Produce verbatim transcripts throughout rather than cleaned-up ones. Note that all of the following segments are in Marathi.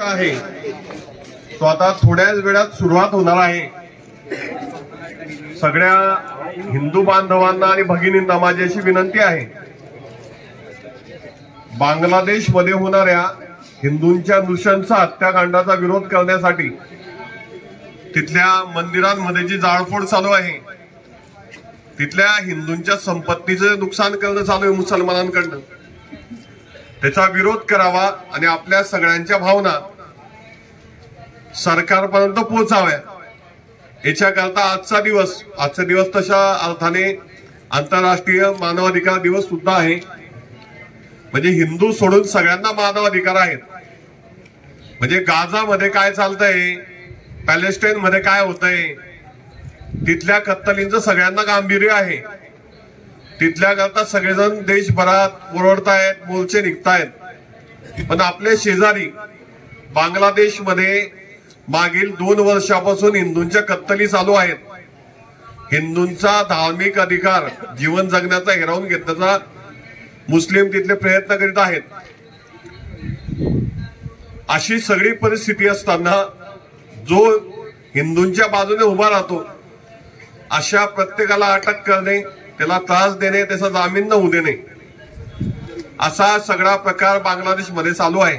आहे तो आता थोड्याच वेळात सुरुवात होणार आहे। सगळ्या हिंदू बांधवांना आणि भगिनींना माझी अशी विनंती आहे, बांगलादेश मध्ये होणाऱ्या हिंदूंच्या नृशंस हत्याकांडाचा विरोध करण्यासाठी तिथल्या मंदिरांमध्ये जी जाळपोळ चालू आहे, तिथल्या हिंदूंच्या संपत्तीचं नुकसान करणं चालू आहे मुसलमानांकडनं, त्याचा विरोध करावा आणि आपल्या सगळ्यांच्या भावना सरकारपर्यंत पोहोचाव्या याच्याकरता आजचा दिवस आजचा दिवस तशा अर्थाने आंतरराष्ट्रीय मानवाधिकार दिवस सुद्धा आहे। म्हणजे हिंदू सोडून सगळ्यांना मानवाधिकार आहेत। म्हणजे गाझामध्ये काय चालतंय, पॅलेस्टाईन मध्ये काय होतंय, तिथल्या कत्तलींचं सगळ्यांना गांभीर्य आहे। तिथल्या करता सगळेजण देशभरात ओरडतायत, मोर्चे निघतायत। पण आपले शेजारी बांगलादेश मध्ये मागील दोन वर्षापासून हिंदूंच्या कत्तली चालू आहेत। हिंदूंचा धार्मिक अधिकार जीवन जगण्याचा हिरावून घेण्याचा मुस्लिम तिथले प्रयत्न करीत आहेत। अशी सगळी परिस्थिती असताना जो हिंदूंच्या बाजूने उभा राहतो अशा प्रत्येकाला अटक करणे, त्याला त्रास देणे, त्याचा जामीन न होऊ देणे, असा सगळा प्रकार बांगलादेश मध्ये चालू आहे।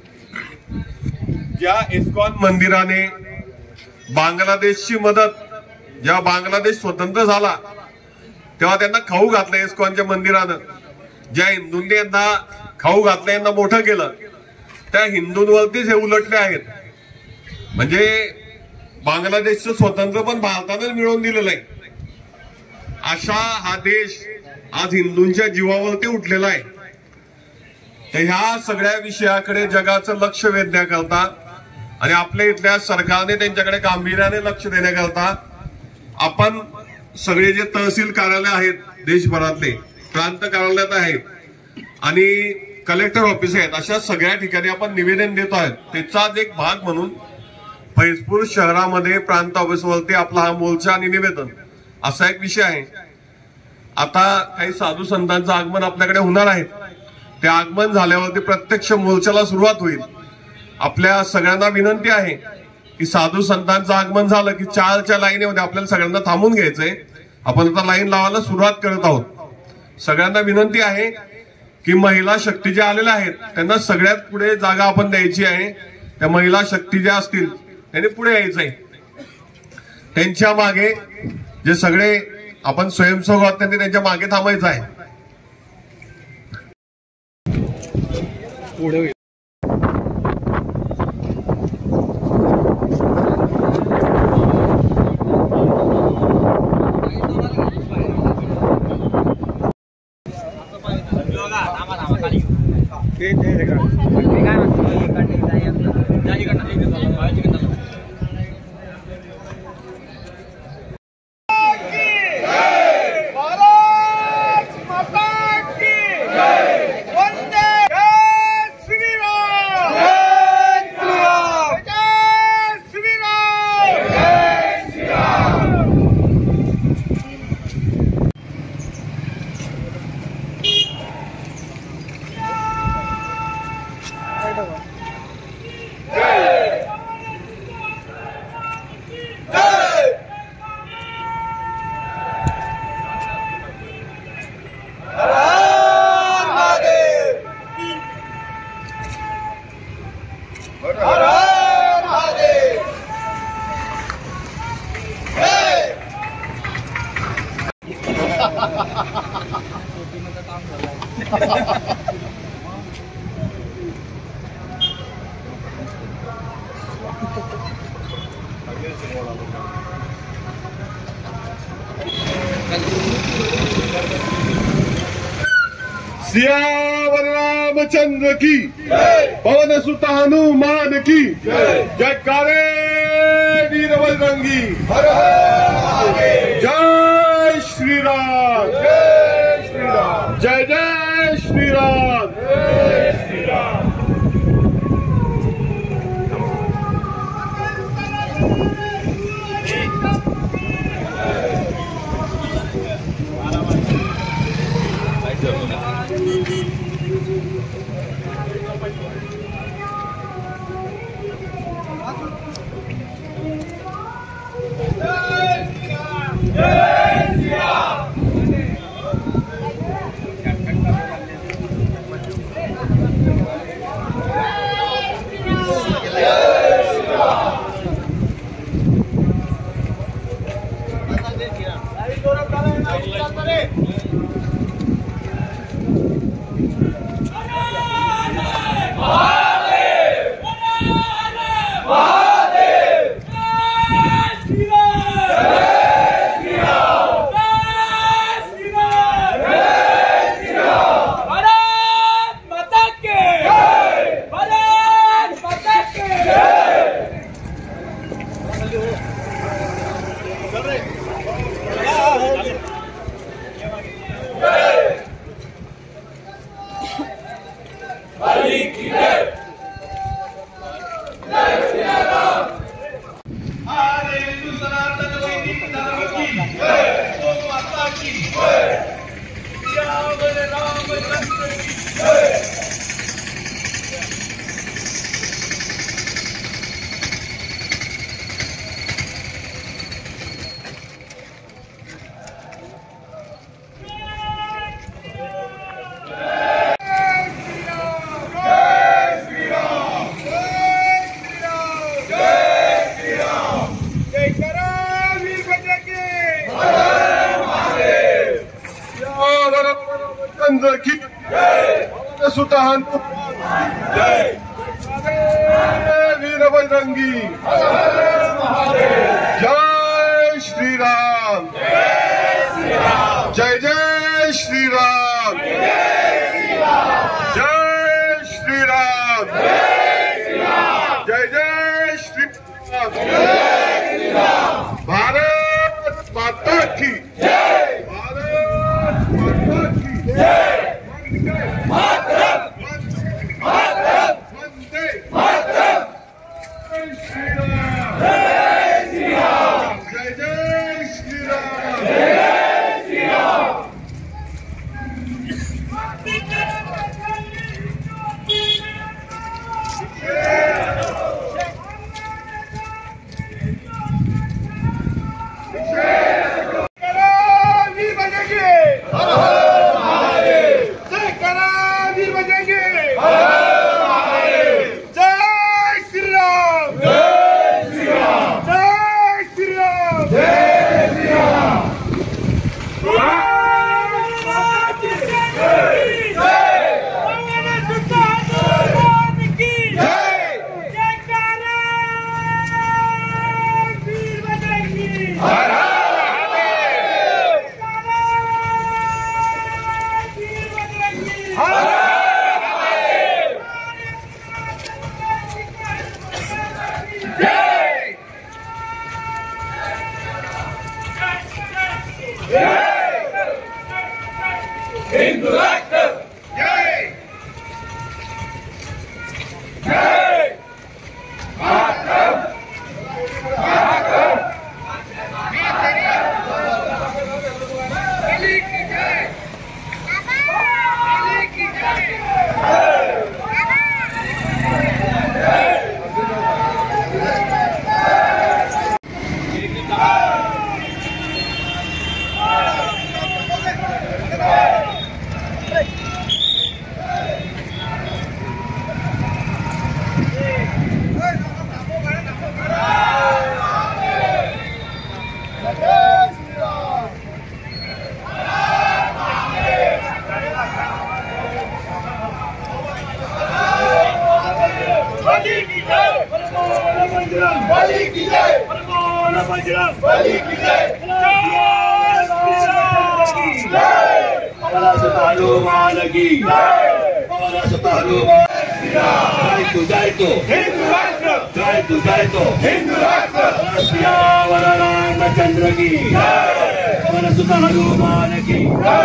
ज्या इस्कॉन मंदिराने बांगलादेशची मदत, जेव्हा बांगलादेश स्वतंत्र झाला तेव्हा त्यांना खाऊ घातलं इस्कॉनच्या मंदिरानं, ज्या हिंदूंनी यांना खाऊ घातलं, यांना मोठं केलं, त्या हिंदूंवरतीच हे उलटले आहेत। म्हणजे बांगलादेशचं स्वतंत्र पण भारतानं मिळवून दिलेलं आहे। अशा हा देश आज हिंदूंच्या जीवावरती उठलेला आहे। तर ह्या सगळ्या विषयाकडे जगाचं लक्ष वेधण्याकरता आणि आपल्या इथल्या सरकारने त्यांच्याकडे गांभीर्याने लक्ष देण्याकरता आपण सगळे जे तहसील कार्यालय आहेत देशभरातले, प्रांत कार्यालयात आहेत आणि कलेक्टर ऑफिस आहेत, अशा सगळ्या ठिकाणी आपण निवेदन देतो आहोत। त्याचाच एक भाग म्हणून फैजपूर शहरामध्ये प्रांत ऑफिसवरती आपला हा मोर्चा आणि निवेदन असा एक विषय आहे। आता काही साधू संतांचं आगमन आपल्याकडे होणार आहे। ते आगमन झाल्यावरती प्रत्यक्ष मोर्चाला सुरुवात होईल। आपल्या सगळ्यांना विनंती आहे की साधू संतांचं आगमन झालं की चारच्या लाईनीमध्ये आपल्याला सगळ्यांना थांबून घ्यायचंय। आपण आता लाईन लावायला सुरुवात करत आहोत। सगळ्यांना विनंती आहे की महिला शक्ती ज्या आलेल्या आहेत त्यांना सगळ्यात पुढे जागा आपण द्यायची आहे। त्या महिला शक्ती ज्या असतील त्यांनी पुढे यायचंय। त्यांच्या मागे जे सगळे आपण स्वयंसेवक आहोत त्यांनी त्यांच्या मागे थांबायचं आहे। पुढे सियावर रामचंद्र की, पवन सुत हनुमान की, जयकारे वीर बजरंगी, जय श्री राम, जय जय श्री राम, जय श्री राम। सुत हनुमान वीर बजरंगी जय श्री राम जय जय श्री राम जय श्री राम जय जय श्री राम भारत माता की भारत माता की मातरम मातरम वंदे मातरम जय श्री राम जय जय श्री राम जय श्री राम हिंदू राष्ट्र जय जय मातरम मातरम बलि की जय बलि की जय बलि की जय बजरंग बलि की जय पवन सुत हनुमान की पवन सुत हनुमान जय तू जय तू हिंदू राष्ट्र जय तू जय तू हिंदू राष्ट्र सियावर रामचंद्र की पवन सुत हनुमान की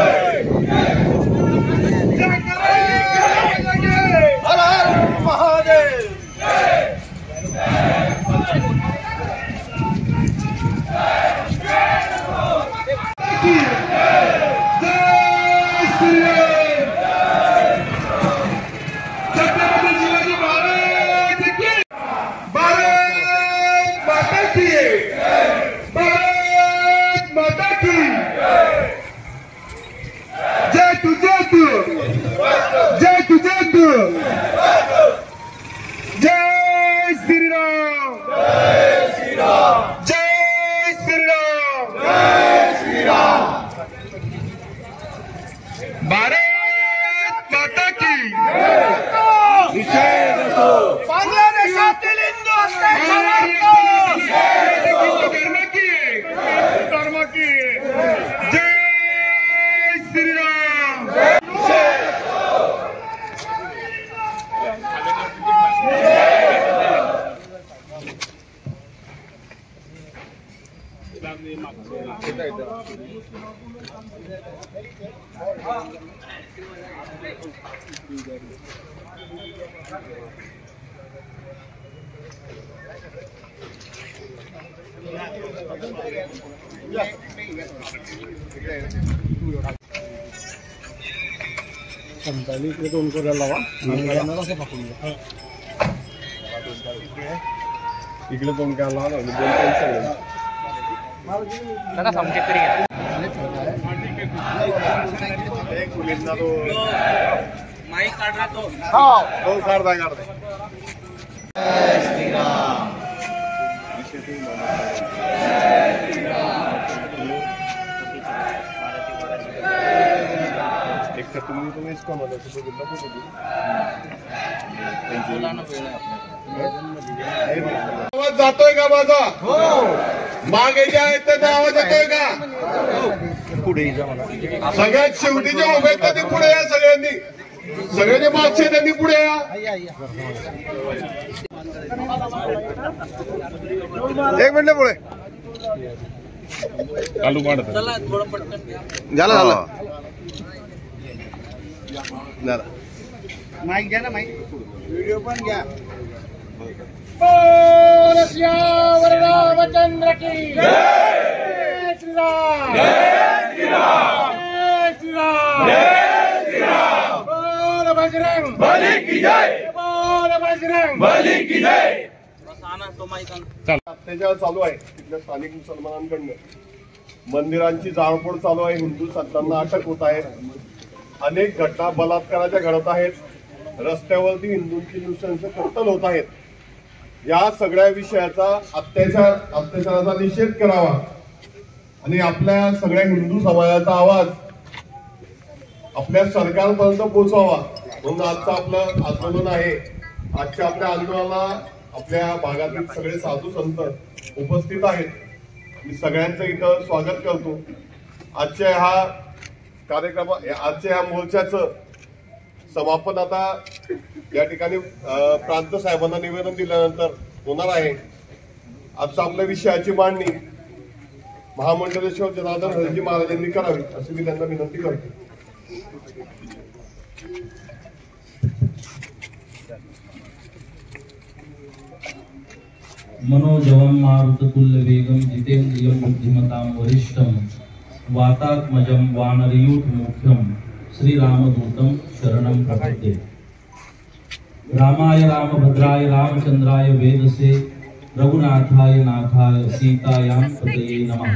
हर हर महादेव जय तू जय तू जय श्री राम जय श्री राम जय श्री राम जय श्री राम भारत माता की बांगलादेशातील हिंदू धर्म की धर्म की जय श्री राम संताली इकडे दोन करायला लावा इकडे दोन काय लावा दोन मुलींना तो माईक काढ रहा तो हो काढता काढता जय श्री राम एक आवाज जातोय का माझा? मागे जे आहेत त्यांना आवाज येतोय का? पुढे सगळ्यात शेवटी जे उभे आहेत त्यांनी पुढे या. सगळ्यांनी सगळे जे मागचे त्यांनी पुढे या. एक मिनिट पुढे चालू काढत झालं झालं झालं. माईक घ्या ना, माईक व्हिडिओ पण घ्या. रामचंद्र की जय श्रीराम, जय श्रीराम, जय श्रीराम, जय श्रीराम. बोल बजरंग बली की जय, बोल बजरंग बली की जय. अत्याचार चालू आहे तिथल्या स्थानिक मुसलमानांकडनं. मंदिरांची जाळपोळ चालू आहे. हिंदू संतांना अटक होत आहे. अनेक घटना बलात्काराच्या घडत आहेत. रस्त्यावरती हिंदूंची नृशंस कत्तल होत आहेत. या सगळ्या विषयाचा अत्याचार अत्याचाराचा निषेध करावा आणि आपल्या सगळ्या हिंदू समाजाचा आवाज आपल्या सरकारपर्यंत पोहोचवावा म्हणून आजचं आपलं आंदोलन आहे. आजच्या आपल्या आंदोलनाला आपल्या भागातील सगळे साधू संत उपस्थित आहेत. मी सगळ्यांचं इथं स्वागत करतो. आजच्या हा कार्यक्रम आजच्या ह्या मोर्चाचं समापन आता या ठिकाणी प्रांत साहेबांना निवेदन दिल्यानंतर होणार आहे. आजचा आपल्या विषयाची मांडणी महामंडलेश्वर जनार्दन हरजी महाराजांनी करावी अशी मी त्यांना विनंती करतो. मनोजवम मारुततुल्य वेगम जितेंद्रियं बुद्धिमतां वरिष्ठं वातात्मजं वानरयूथ मुख्यं श्रीरामदूतं शरणं प्रपद्ये. रामाय रामभद्राय रामचंद्राय वेदसे रघुनाथाय नाथाय सीतायां पतये नमः.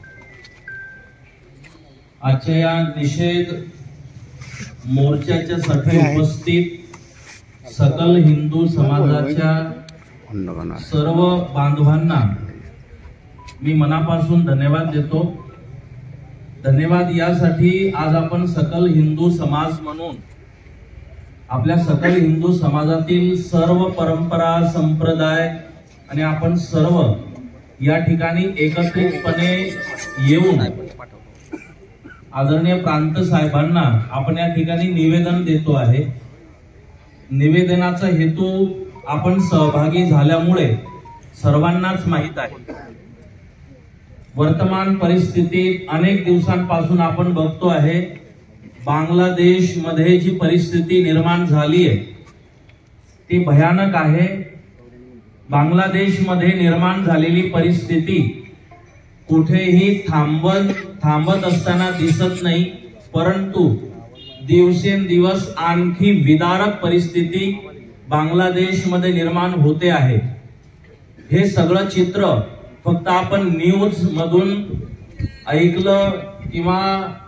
आजच्या या निषेध मोर्चाच्या साठी उपस्थित सकल हिंदू समाजाच्या सर्व बांधवांना मी मनापासून धन्यवाद देतो. धन्यवाद यासाठी आज आपण सकल हिंदू समाज म्हणून आपल्या सकल हिंदू समाजातील सर्व परंपरा संप्रदाय आणि आपण सर्व या ठिकाणी एकत्रितपणे येऊन आदरणीय प्रांत साहेबांना आपण या ठिकाणी निवेदन देतो आहे. निवेदनाचा हेतू आपण सहभागी झाल्यामुळे सर्वांनाच माहित आहे. वर्तमान परिस्थितीत अनेक दिवसांपासून आपण बघतो आहे बांगलादेश मध्ये जी परिस्थिती निर्माण झाली आहे ती भयानक आहे. बांगलादेश मध्ये निर्माण झालेली परिस्थिती कुठेही थांबत थांबत असताना दिसत नाही, परंतु दिवसेंदिवस आणखी विदारक परिस्थिती बांगलादेश मध्ये निर्माण होते आहे. हे सगळं चित्र फक्त आपण न्यूज मधून ऐकलं किंवा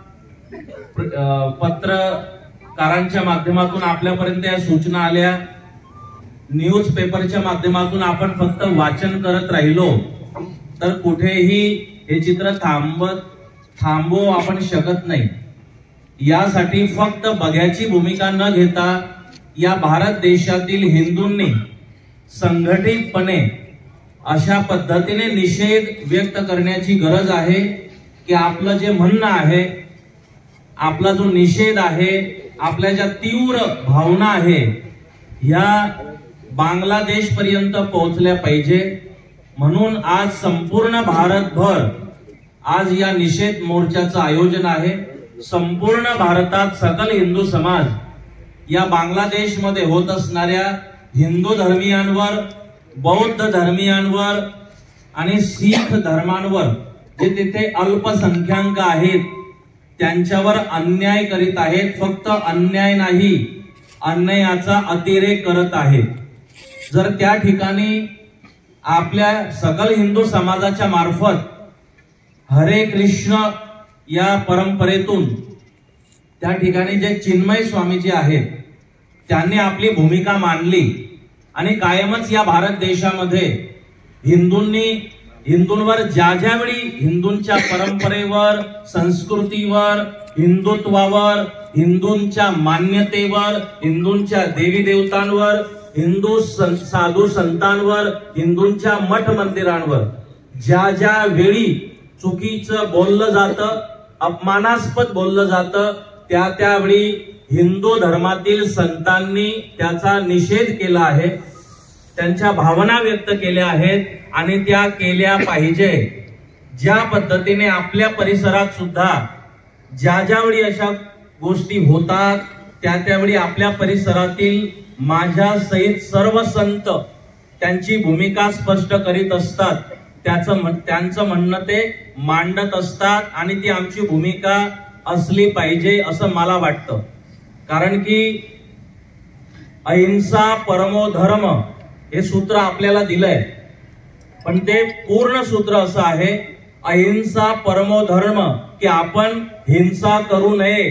पत्रकारांच्या माध्यमातून आपल्यापर्यंत या सूचना आल्या, न्यूज पेपरच्या माध्यमातून आपण फक्त वाचन करत राहिलो तर कुठेही हे चित्र थांबत थांबवू आपण शकत नाही. यासाठी फक्त बघ्याची भूमिका न घेता या भारत देशातील हिंदूंनी संघटितपणे अशा पद्धतीने निषेध व्यक्त करण्याची गरज आहे की आपलं जे म्हणणं आहे, आपला जो निषेध आहे, आपल्या ज्या तीव्र भावना आहे ह्या बांगलादेश पर्यंत पोहोचल्या पाहिजे. म्हणून आज संपूर्ण भारतभर आज या निषेध मोर्चाचं आयोजन आहे. संपूर्ण भारतात सकल हिंदू समाज या बांगलादेश मध्ये होत असणाऱ्या हिंदू धर्मीयांवर, बौद्ध धर्मीयांवर आणि शीख धर्मांवर जे तिथे अल्पसंख्याक आहेत त्यांच्यावर अन्याय करीत आहेत. फक्त अन्याय नाही, अन्यायाचा अतिरेक करत आहेत. जर त्या ठिकाणी आपल्या सकल हिंदू समाजाच्या मार्फत हरे कृष्ण या परंपरेतून त्या ठिकाणी जे चिन्मय स्वामीजी आहेत त्यांनी आपली भूमिका मांडली आणि कायमच या भारत देशामध्ये हिंदूंनी हिंदूंवर ज्या ज्यावेळी हिंदूंच्या परंपरेवर, संस्कृतीवर, हिंदुत्वावर हिंदूंच्या मान्यतेवर, हिंदूंच्या देवी देवतांवर, हिंदू साधू संतांवर, हिंदूंच्या मठ मंदिरांवर ज्या ज्या वेळी चुकीचं बोललं जातं, अपमानास्पद बोललं जातं, त्या त्यावेळी हिंदू धर्मातील संतांनी त्याचा निषेध केला आहे, त्यांच्या भावना व्यक्त केल्या आहेत आणि त्या केल्या पाहिजे। ज्या पद्धतीने आपल्या परिसरात सुद्धा ज्या ज्यावेळी अशा गोष्टी होतात त्या त्यावेळी आपल्या परिसरातील माझ्या सहित सर्व संत त्यांची भूमिका स्पष्ट करीत असतात, त्याचं त्यांचं म्हणणं ते मांडत असतात आणि ती आमची भूमिका असली पाहिजे असं मला वाटतं। कारण की अहिंसा परमो धर्म हे सूत्र आपल्याला दिलंय, पण ते पूर्ण सूत्र असं आहे अहिंसा परमो धर्म, की आपण हिंसा करू नये,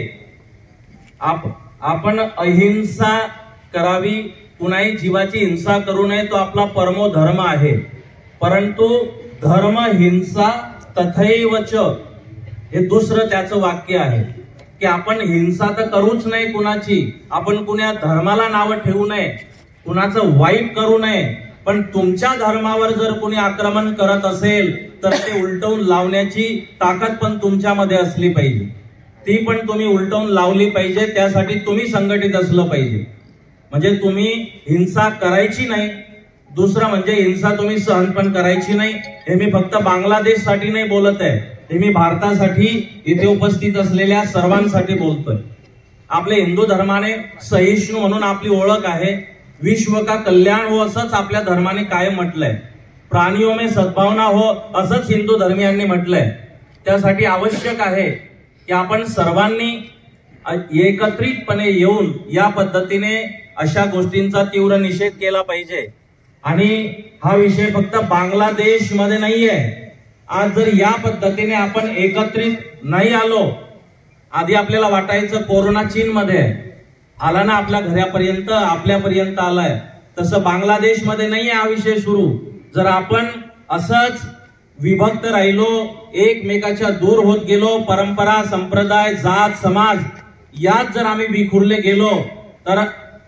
आप, आपण अहिंसा करावी, कुणाही जीवाची हिंसा करू नये, तो आपला परमो धर्म आहे। परंतु धर्म हिंसा तथैवच हे दुसरं त्याचं वाक्य आहे की आपण हिंसा तर करूच नाही कुणाची, आपण कुणा धर्माला नावं ठेवू नये, कुणाचं वाईट करू नये, पण तुमच्या धर्मावर जर कुणी आक्रमण करत असेल तर ते उलटवून लावण्याची ताकद पण तुमच्यामध्ये असली पाहिजे, ती पण तुम्ही उलटवून लावली पाहिजे, त्यासाठी तुम्ही संघटित असलं पाहिजे। म्हणजे तुम्ही हिंसा करायची नाही, दुसरं म्हणजे हिंसा तुम्ही सहन पण करायची नाही। हे मी फक्त बांगलादेश साठी नाही बोलत आहे, हे मी भारतासाठी इथे उपस्थित असलेल्या सर्वांसाठी बोलतोय। आपल्या हिंदू धर्माने सहिष्णू म्हणून आपली ओळख आहे, विश्व का कल्याण हो असंच आपल्या धर्माने कायम म्हटलंय, प्राणियों में सद्भावना हो असंच हिंदू धर्मियांनी म्हटलंय। त्यासाठी आवश्यक आहे की आपण सर्वांनी एकत्रितपणे येऊन या पद्धतीने अशा गोष्टींचा तीव्र निषेध केला पाहिजे। आणि हा विषय फक्त बांगलादेश मध्ये नाहीये, आज जर या पद्धतीने आपण एकत्रित नाही आलो, आधी आपल्याला वाटायचं कोरोना चीन मध्ये आला ना आपल्या घरापर्यंत, आपल्यापर्यंत आलाय, तसं बांगलादेश मध्ये नाहीये हा विषय सुरू। जर आपण असंच विभक्त राहिलो, एकमेकाच्या दूर होत गेलो, परंपरा संप्रदाय जात समाज यात जर आम्ही विखुरले गेलो तर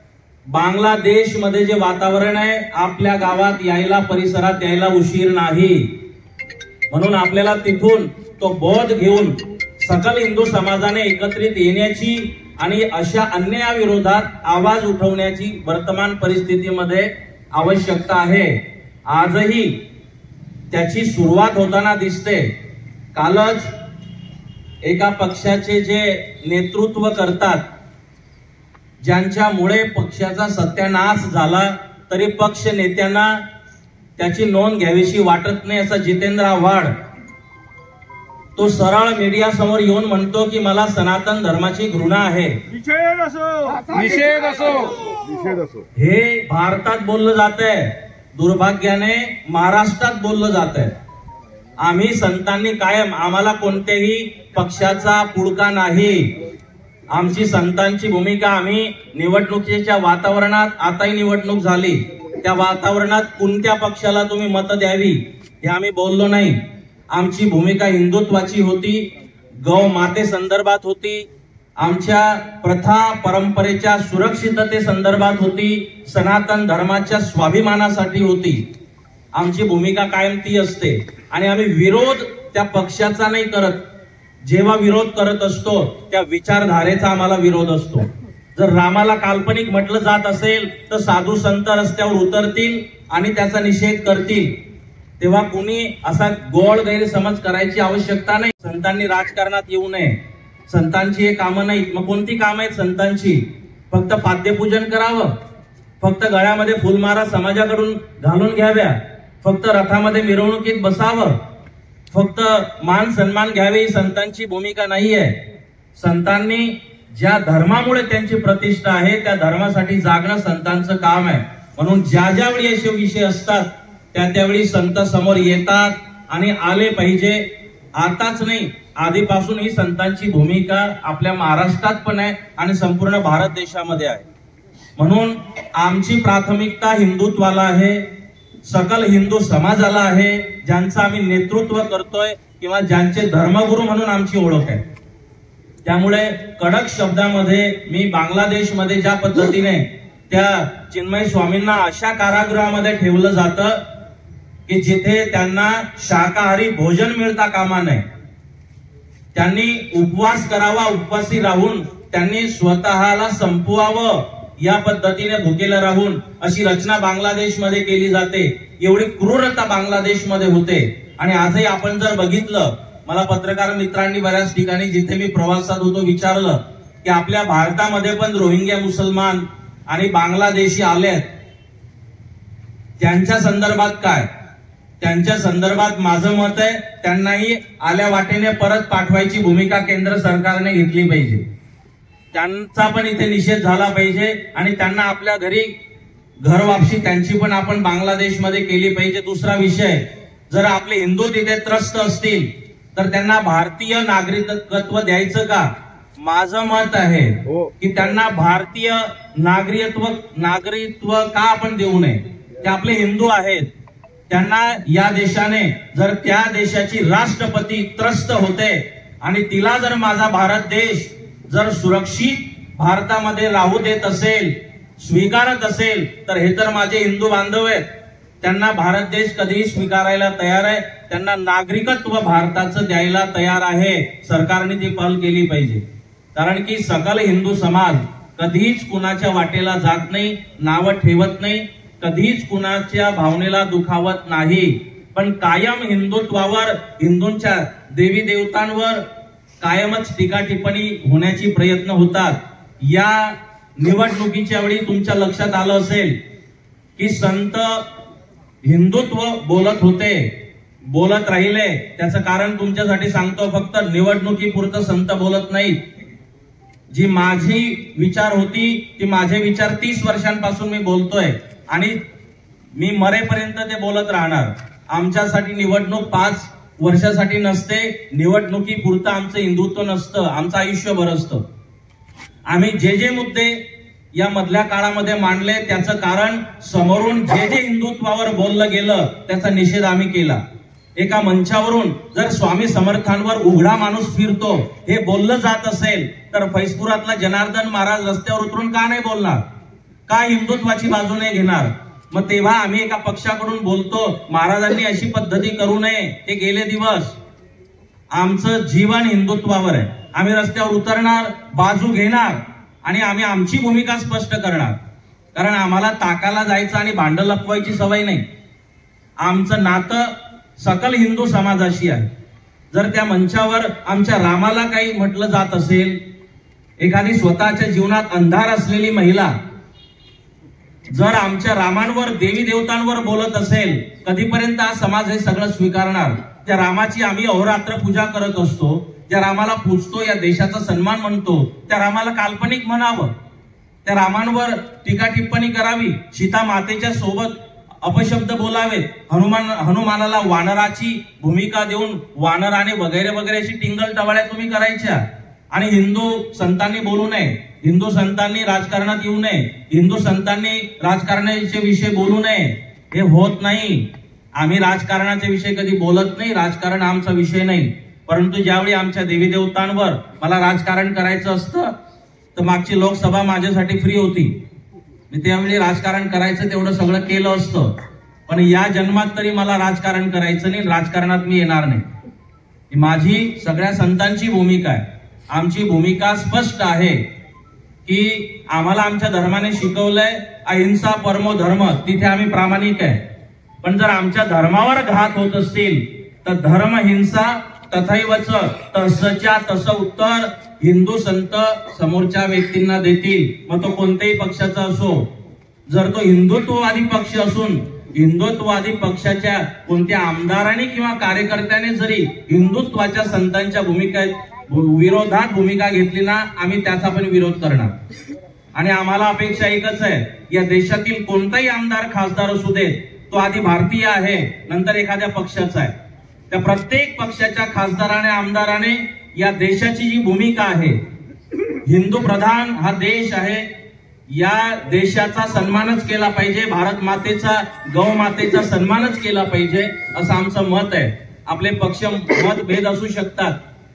बांगलादेश मध्ये जे वातावरण आहे आपल्या गावात यायला, परिसरात यायला उशीर नाही। म्हणून आपल्याला तिथून तो बोध घेऊन सकल हिंदू समाजाने एकत्रित येण्याची आणि अशा अन्यायाविरोधात आवाज उठवण्याची वर्तमान परिस्थितीमध्ये आवश्यकता आहे। आजही त्याची सुरुवात होताना दिसते। कालच एका पक्षाचे जे नेतृत्व करतात, ज्यांच्यामुळे पक्षाचा सत्यानाश झाला, तरी पक्ष नेत्यांना त्याची नोंद घ्यावीशी वाटत नाही, असा जितेंद्र आव्हाड तो सरळ मीडिया समोर येऊन म्हणतो की मला सनातन धर्माची घृणा आहे। निषेध असो, निषेध असो, निषेध असो, हे भारतात बोललं जात आहे, दुर्भाग्याने महाराष्ट्रात बोललं जात आहे। आम्ही संतांनी कायम, आम्हाला कोणत्याही पक्षाचा पुडका नाही, आमची संतांची भूमिका, आम्ही निवडणुकीच्या वातावरणात, आताही निवडणूक झाली त्या वातावरणात कोणत्या पक्षाला तुम्ही मत द्यावी हे आम्ही बोललो नाही। आमची भूमिका हिंदुत्वाची होती, गौ माते संदर्भात होती, आमच्या प्रथा परंपरेच्या सुरक्षितते संदर्भात होती, सनातन धर्माच्या स्वाभिमानासाठी होती। आमची भूमिका कायम ती असते आणि आम्ही विरोध त्या पक्षाचा नाही करत, जेव्हा विरोध करत असतो त्या विचारधारेचा आम्हाला विरोध असतो। जर रामाला काल्पनिक म्हटलं जात असेल तर साधू संत रस्त्यावर उतरतील आणि त्याचा निषेध करतील, तेव्हा कुणी असा गोळ गैरसमज करायची आवश्यकता नाही। संतांनी राजकारणात येऊ नये, संतांची हे कामं नाहीत। मग कोणती कामं आहेत संतांची? फक्त पाद्यपूजन करावं, फक्त गळ्यामध्ये फुलमारा समाजाकडून घालून घ्याव्या, फक्त रथामध्ये मिरवणुकीत बसावं, फक्त मान सन्मान घ्यावे, ही संतांची भूमिका नाहीये। संतांनी ज्या धर्मामुळे त्यांची प्रतिष्ठा आहे त्या धर्मासाठी जागणं संतांचं काम आहे। म्हणून ज्या ज्यावेळी असे विषय असतात त्या त्यावेळी संत समोर येतात आणि आले पाहिजे। आताच नाही, आधीपासून ही संतांची भूमिका आपल्या महाराष्ट्रात पण आहे आणि संपूर्ण भारत देशामध्ये आहे। म्हणून आमची प्राथमिकता हिंदुत्वाला आहे, सकल हिंदू समाजाला आहे, ज्यांचं आम्ही नेतृत्व करतोय किंवा ज्यांचे धर्मगुरू म्हणून आमची ओळख आहे। त्यामुळे कडक शब्दामध्ये मी बांगलादेशमध्ये ज्या पद्धतीने त्या चिन्मय स्वामींना अशा कारागृहामध्ये ठेवलं जातं की जिथे त्यांना शाकाहारी भोजन मिळता कामा नये, त्यांनी उपवास करावा, उपवासी राहून त्यांनी स्वतःला संपवावं, या पद्धतीने भुकेला राहून अशी रचना बांगलादेशमध्ये केली जाते. एवढी क्रूरता बांगलादेशमध्ये होते. आणि आजही आपण जर बघितलं, मला पत्रकार मित्रांनी बऱ्याच ठिकाणी जिथे मी प्रवासात होतो विचारलं की आपल्या भारतामध्ये पण रोहिंग्या मुसलमान आणि बांगलादेशी आलेत, त्यांच्या संदर्भात काय? त्यांच्या संदर्भात माझं मत आहे, त्यांनाही आल्या वाटेने परत पाठवायची भूमिका केंद्र सरकारने घेतली पाहिजे. त्यांचा पण इथे निषेध झाला पाहिजे आणि त्यांना आपल्या घरी घर वापसी त्यांची पण आपण बांगलादेशमध्ये केली पाहिजे. दुसरा विषय, जर आपले हिंदू तिथे त्रस्त असतील तर त्यांना भारतीय नागरिकत्व द्यायचं का? माझं मत आहे की त्यांना भारतीय नागरिकत्व नागरिकत्व का आपण देऊ नये? ते आपले हिंदू आहेत, त्यांना या देशाने जर त्या देशाची राष्ट्रपती त्रस्त होते आणि तिला जर माझा भारत देश जर सुरक्षित भारतामध्ये राहू देत असेल, स्वीकारत असेल, तर हे तर माझे हिंदू बांधव आहेत, त्यांना भारत देश कधीही स्वीकारायला तयार आहे, त्यांना नागरिकत्व भारताचं द्यायला तयार आहे. सरकारने ती पहल केली पाहिजे. कारण की सकल हिंदू समाज कधीच कुणाच्या वाटेला जात नाही, नावं ठेवत नाही, कधीच कुणाच्या भावनेला दुखावत नाही, पण कायम हिंदुत्वावर, हिंदूंच्या देवी देवतांवर कायमच टीका टिप्पणी होण्याची प्रयत्न होतात. या निवडणुकीच्या वेळी तुमच्या लक्षात आलं असेल की संत हिंदुत्व बोलत होते, बोलत राहिले. त्याचं कारण तुमच्यासाठी सांगतो, फक्त निवडणुकीपुरतं संत बोलत नाहीत. जी माझी विचार होती ती माझे विचार तीस वर्षांपासून मी बोलतोय आणि मी मरेपर्यंत ते बोलत राहणार. आमच्यासाठी निवडणूक पाच वर्षासाठी नसते, निवडणुकीपुरतं आमचं हिंदुत्व नसतं, आमचं आयुष्यभर असतं. आम्ही जे जे मुद्दे या मधल्या काळामध्ये मांडले त्याचं कारण समोरून जे जे हिंदुत्वावर बोललं गेलं त्याचा निषेध आम्ही केला. एका मंचावरून जर स्वामी समर्थांवर उघडा माणूस फिरतो हे बोललं जात असेल तर फैजपुरातला जनार्दन महाराज रस्त्यावर उतरून का नाही बोलणार? का हिंदुत्वाची बाजू नाही घेणार? मग तेव्हा आम्ही एका पक्षाकडून बोलतो महाराजांनी अशी पद्धती करू नये, ते गेले दिवस. आमचं जीवन हिंदुत्वावर आहे. आम्ही रस्त्यावर उतरणार, बाजू घेणार आणि आम्ही आमची भूमिका स्पष्ट करणार. कारण आम्हाला ताकाला जायचं आणि भांड लपवायची सवय नाही. आमचं नातं सकल हिंदू समाजाशी आहे. जर त्या मंचावर आमच्या रामाला काही म्हटलं जात असेल, एखादी स्वतःच्या जीवनात अंधार असलेली महिला जर आमच्या रामांवर, देवी देवतांवर बोलत असेल, कधीपर्यंत हा समाज हे सगळं स्वीकारणार? त्या रामाची आम्ही अहोरात्र पूजा करत असतो, त्या रामाला पूजतो, या देशाचा सन्मान म्हणतो, त्या रामाला काल्पनिक म्हणावं, त्या रामांवर टीका टिप्पणी करावी, सीता मातेच्या सोबत अपशब्द बोलावेत, हनुमान हनुमानाला वानराची भूमिका देऊन वानराने वगैरे वगैरे अशी टिंगल टवाळ्या तुम्ही करायच्या. आणि हिंदू संतांनी बोलू नये, हिंदू संतांनी राजकारणात येऊ नये, हिंदू संतांनी राजकारणाचे विषय बोलू नये, हे होत नाही. आम्ही राजकारणाचे विषय कधी बोलत नाही, राजकारण आमचा विषय नाही. परंतु ज्यावेळी आमच्या देवी देवतांवर मला राजकारण करायचं असतं तर मागची लोकसभा माझ्यासाठी फ्री होती, मी त्यावेळी राजकारण करायचं तेवढं सगळं केलं असतं. पण या जन्मात तरी मला राजकारण करायचं नाही, राजकारणात मी येणार नाही. माझी सगळ्या संतांची भूमिका आहे. आमची भूमिका स्पष्ट आहे की आम्हाला आमच्या धर्माने शिकवलंय अहिंसा परमो धर्म, तिथे आम्ही प्रामाणिक आहे. पण जर आमच्या धर्मावर घात होत असतील तर धर्म हिंसा तथैवच तसच्या तसं उत्तर हिंदू संत समोरच्या व्यक्तींना देतील, मग तो कोणत्याही पक्षाचा असो. जर तो हिंदुत्ववादी पक्ष असून हिंदुत्ववादी पक्षाच्या कोणत्या आमदाराने किंवा कार्यकर्त्याने जरी हिंदुत्वाच्या संतांच्या भूमिका विरोधात भूमिका घेतली ना, आम्ही त्याचा पण विरोध करणार. आणि आम्हाला अपेक्षा एकच आहे, या देशातील कोणताही आमदार खासदार असू देत, तो आधी भारतीय आहे, नंतर एखाद्या पक्षाचा आहे. त्या प्रत्येक पक्षाच्या खासदाराने आमदाराने या देशाची जी भूमिका आहे, हिंदू प्रधान हा देश आहे, या देशाचा सन्मानच केला पाहिजे, भारत मातेचा, गौ मातेचा सन्मानच केला पाहिजे, असं आमचं मत आहे. आपले पक्ष मतभेद असू शकतात,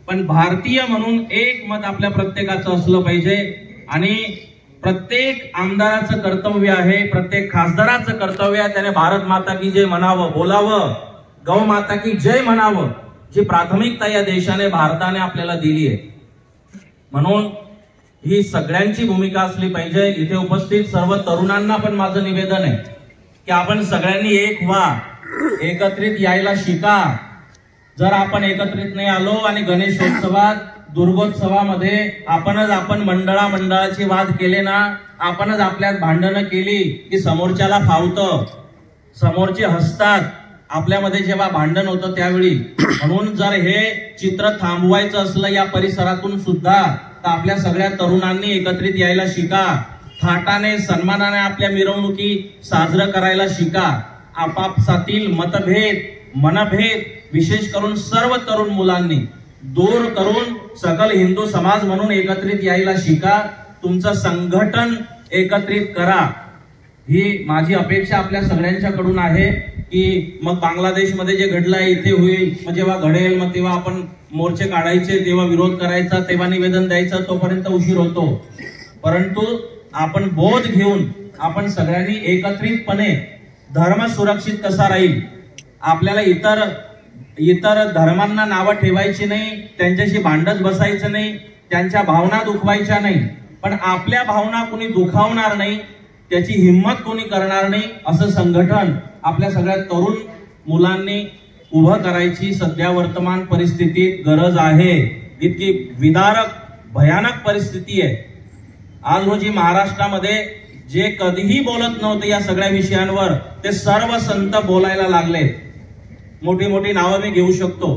पण भारतीय म्हणून एक मत आपल्या प्रत्येकाचं असलं पाहिजे आणि प्रत्येक आमदाराचं कर्तव्य आहे, प्रत्येक खासदाराचं कर्तव्य आहे, त्याने भारत माता की जय म्हणावं, बोलावं, गौ माता की जय म्हणावं, जी प्राथमिकता या देशाने भारताने आपल्याला दिली आहे. म्हणून ही सगळ्यांची भूमिका असली पाहिजे. इथे उपस्थित सर्व तरुणांना पण माझं निवेदन आहे की आपण सगळ्यांनी एक व्हा, एकत्रित यायला शिका. जर आपण एकत्रित नाही आलो आणि गणेशोत्सवात दुर्गोत्सवामध्ये आपणच आपण मंडळा मंडळाचे वाद केले ना, आपणच आपल्यात भांडणं केली की समोरच्याला फावतं, समोरचे हसतात आपल्यामध्ये जेव्हा भांडण होतं त्यावेळी. म्हणून जर हे चित्र थांबवायचं असलं या परिसरातून सुद्धा तर आपल्या सगळ्या तरुणांनी एकत्रित यायला शिका. थाटाने सन्मानाने आपल्या मिरवणुकी साजरं करायला शिका. आपापसातील मतभेद मनभेद विशेष करून सर्व तरुण मुलांनी दूर करून सकल हिंदू समाज म्हणून एकत्रित यायला शिका. तुमचं संघटन एकत्रित करा. ही माझी अपेक्षा आपल्या सगळ्यांच्याकडून आहे की मग बांगलादेशमध्ये जे घडलंय इथे होईल, मग जेव्हा घडेल मग तेव्हा आपण मोर्चे काढायचे, तेव्हा विरोध करायचा, तेव्हा निवेदन द्यायचं, तोपर्यंत उशीर होतो. परंतु आपण बोध घेऊन आपण सगळ्यांनी एकत्रितपणे धर्म सुरक्षित कसा राहील, आपल्याला इतर इतर धर्मांना नावं ठेवायची नाही, त्यांच्याशी भांडत बसायचं नाही, त्यांच्या भावना दुखवायच्या नाही, पण आपल्या भावना कोणी दुखावणार नाही, त्याची हिंमत कोणी करणार नाही, असं संघटन आपल्या सगळ्या तरुण मुलांनी उभं करायची सध्या वर्तमान परिस्थितीत गरज आहे. इतकी विदारक भयानक परिस्थिती आहे. आज रोजी महाराष्ट्रामध्ये जे कधीही बोलत नव्हते या सगळ्या विषयांवर ते सर्व संत बोलायला लागले. मोठी मोठी नावं मी घेऊ शकतो.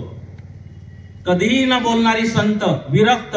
कधीही न बोलणारी संत विरक्त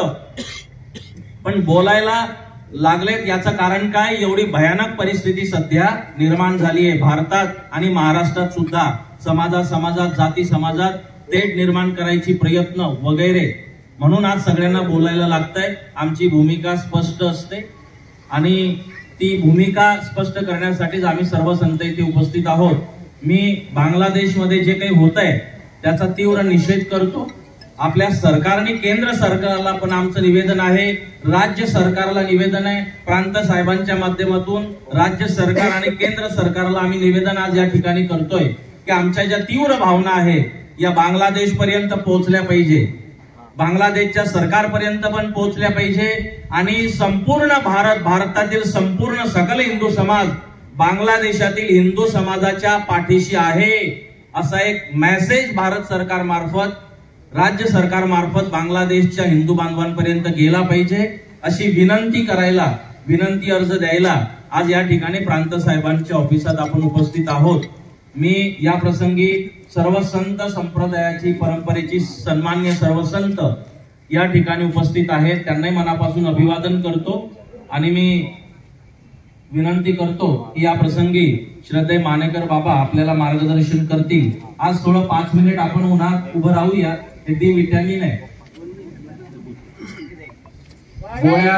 पण बोलायला लागलेत. याचं कारण काय? एवढी भयानक परिस्थिती सध्या निर्माण झाली आहे भारतात आणि महाराष्ट्रात सुद्धा. समाजात समाजात जाती समाजात तेढ निर्माण करायची प्रयत्न वगैरे. म्हणून आज सगळ्यांना बोलायला लागतंय. आमची भूमिका स्पष्ट असते आणि ती भूमिका स्पष्ट करण्यासाठीच आम्ही सर्व संत इथे उपस्थित आहोत. मी बांगलादेशमध्ये जे काही होत आहे त्याचा तीव्र निषेध करतो. आपल्या सरकारने केंद्र सरकारला पण आमचं निवेदन आहे, राज्य सरकारला निवेदन आहे, प्रांत साहेबांच्या माध्यमातून राज्य सरकार आणि केंद्र सरकारला आम्ही निवेदन आज या ठिकाणी करतोय की आमच्या ज्या तीव्र भावना आहे या बांगलादेश पर्यंत पोहोचल्या पाहिजे, बांगलादेशच्या सरकारपर्यंत पण पोहोचल्या पाहिजे आणि संपूर्ण भारत भारतातील संपूर्ण सकल हिंदू समाज बांगलादेशातील हिंदू समाजाच्या पाठीशी आहे असा एक मेसेज भारत सरकार मार्फत राज्य सरकार मार्फत बांगलादेशच्या हिंदू बांधवांपर्यंत गेला पाहिजे अशी विनंती करायला विनंती अर्ज द्यायला आज या ठिकाणी प्रांत साहेबांच्या ऑफिसात आपण उपस्थित आहोत. मी या प्रसंगी सर्व संत संप्रदायाची परंपरेची सन्मान्य सर्व संत या ठिकाणी उपस्थित आहेत, त्यांनाही मनापासून अभिवादन करतो आणि मी विनंती करतो की या प्रसंगी श्रद्धेय मानेकर बाबा आपल्याला मार्गदर्शन करतील. आज थोडं पाच मिनिट आपण उन्हात उभं राहूया. हे डी विटॅमिन आहे. गोळ्या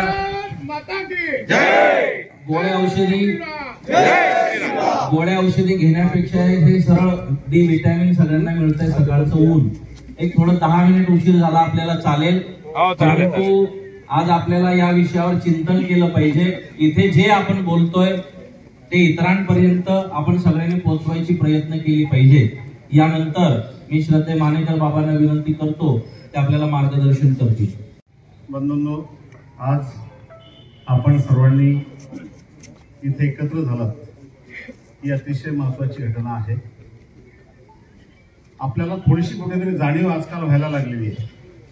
गोळ्या औषधी गोळ्या औषधी घेण्यापेक्षा हे सरळ डी विटॅमिन सगळ्यांना मिळतंय. सकाळचं ऊन एक थोडं दहा मिनिट उशीर झाला आपल्याला चालेल, परंतु आज आपल्याला या विषयावर चिंतन केलं पाहिजे. इथे जे आपण बोलतोय ते इतरांपर्यंत आपण सगळ्यांनी पोहोचवायची प्रयत्न केली पाहिजे. यानंतर मी श्रद्धेय मानेकर बाबांना विनंती करतो ते आपल्याला मार्गदर्शन करतील. बंधूंनो, आज आपण सर्वांनी इथे एकत्र झालात ही अतिशय महत्वाची घटना आहे. आपल्याला थोडीशी कुठेतरी जाणीव आजकाल व्हायला लागलेली आहे.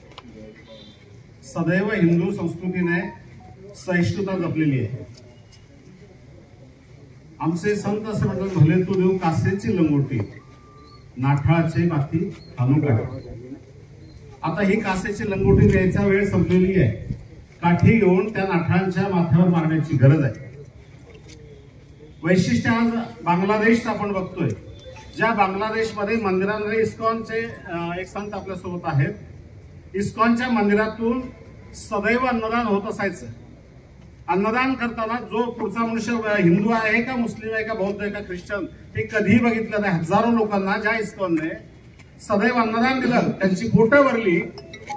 सदैव हिंदू संस्कृतीने सहिष्णुता जपलेली आहे. आमचे संत असे म्हणतात, भले तू देऊ कासेची लंगोटी, नाठाळाचे माती हाणू काढ. आता ही कासेची लंगोटी द्यायचा वेळ संपलेली आहे. काठी घेऊन त्या नाठाळांच्या माथ्यावर मारण्याची गरज आहे. वैशिष्ट्य आज बांगलादेशचं आपण बघतोय. ज्या बांगलादेशमध्ये मंदिरांमध्ये इस्कॉनचे एक संत आपल्यासोबत आहेत. इस्कॉनच्या मंदिरातून सदैव अन्नदान होत असायचं. अन्नदान करताना जो पुढचा मनुष्य हिंदू आहे का मुस्लिम आहे का बौद्ध आहे का ख्रिश्चन हे कधीही बघितलं नाही. हजारो लोकांना ज्या इस्कॉनने सदैव अन्नदान दिलं, त्यांची पोटं भरली,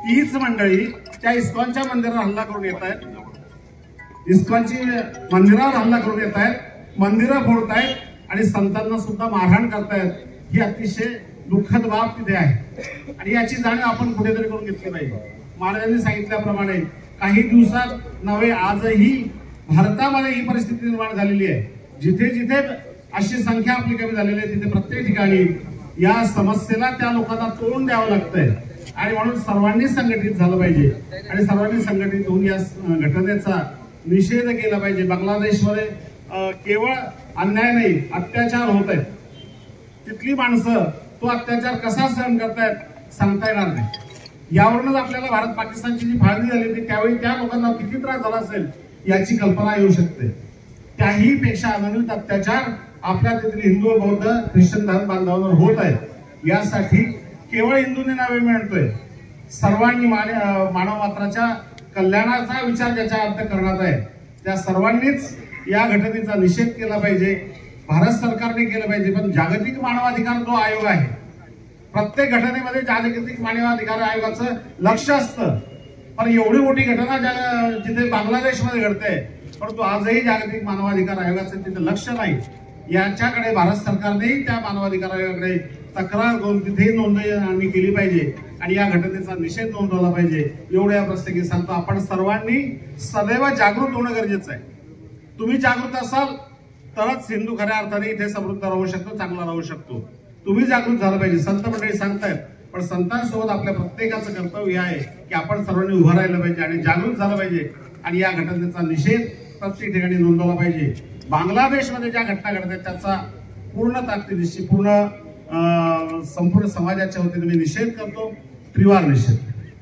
तीच मंडळी त्या इस्कॉनच्या मंदिरावर हल्ला करून येत आहेत, इस्कॉनची मंदिरावर हल्ला करून येत आहेत, मंदिरं फोडतायत आणि संतांना सुद्धा मारहाण करतायत. ही अतिशय दुःखद बाब तिथे आहे आणि याची जाणीव आपण कुठेतरी करून घेतली पाहिजे. महाराजांनी सांगितल्याप्रमाणे काही दिवसात नव्हे आजही भारतामध्ये ही परिस्थिती निर्माण झालेली आहे. जिथे जिथे अशी संख्या आपली कमी झालेली आहे तिथे प्रत्येक ठिकाणी या समस्येला त्या लोकांना तोंड द्यावं लागतंय आणि म्हणून सर्वांनी संघटित झालं पाहिजे आणि सर्वांनी संघटित होऊन या घटनेचा निषेध केला पाहिजे. बांगलादेशमध्ये केवळ अन्याय नाही अत्याचार होत आहेत. तिथली माणसं तो अत्याचार कसा सहन करतायत सांगता येणार नाही. यावरूनच आपल्याला भारत पाकिस्तानची जी फाळणी झाली होती त्यावेळी त्या लोकांना किती त्रास झाला असेल याची कल्पना येऊ शकते. त्याही पेक्षा अनन्वित अत्याचार आपल्या तेथील हिंदू बौद्ध ख्रिश्चन धर्म बांधवांवर होत आहे. यासाठी केवळ हिंदूंनी नव्हे म्हणतोय, सर्वांनी मानव मात्राच्या कल्याणाचा विचार ज्याच्या अर्थ करण्यात आहे त्या सर्वांनीच या घटनेचा निषेध केला पाहिजे. भारत सरकारने केलं पाहिजे. पण जागतिक मानवाधिकार जो आयोग आहे प्रत्येक घटनेमध्ये जागतिक मानवाधिकार आयोगाचं लक्ष असतं. पण एवढी मोठी घटना जिथे बांगलादेशमध्ये घडते परंतु आजही जागतिक मानवाधिकार आयोगाचं तिथे लक्ष नाही. याच्याकडे भारत सरकारनेही त्या मानवाधिकार आयोगाकडे तक्रार करून तिथेही नोंदणी केली पाहिजे आणि या घटनेचा निषेध नोंदवला पाहिजे. एवढ्या प्रसंगी सांगतो आपण सर्वांनी सदैव जागृत होणं गरजेचं आहे. तुम्ही जागृत असाल तरच हिंदू खऱ्या अर्थाने इथे समृद्ध राहू शकतो, चांगला राहू शकतो. तुम्ही जागृत झालं पाहिजे. संत मंडळी सांगतायत पण संतांसोबत आपल्या प्रत्येकाचं कर्तव्य आहे की आपण सर्वांनी उभं राहिलं पाहिजे आणि जागृत झालं पाहिजे आणि या घटनेचा निषेध प्रत्येक ठिकाणी नोंदवला पाहिजे. बांगलादेशमध्ये ज्या घटना घडतात त्याचा पूर्ण ताकदीनिशी पूर्ण संपूर्ण समाजाच्या वतीने मी निषेध करतो, त्रिवार निषेध.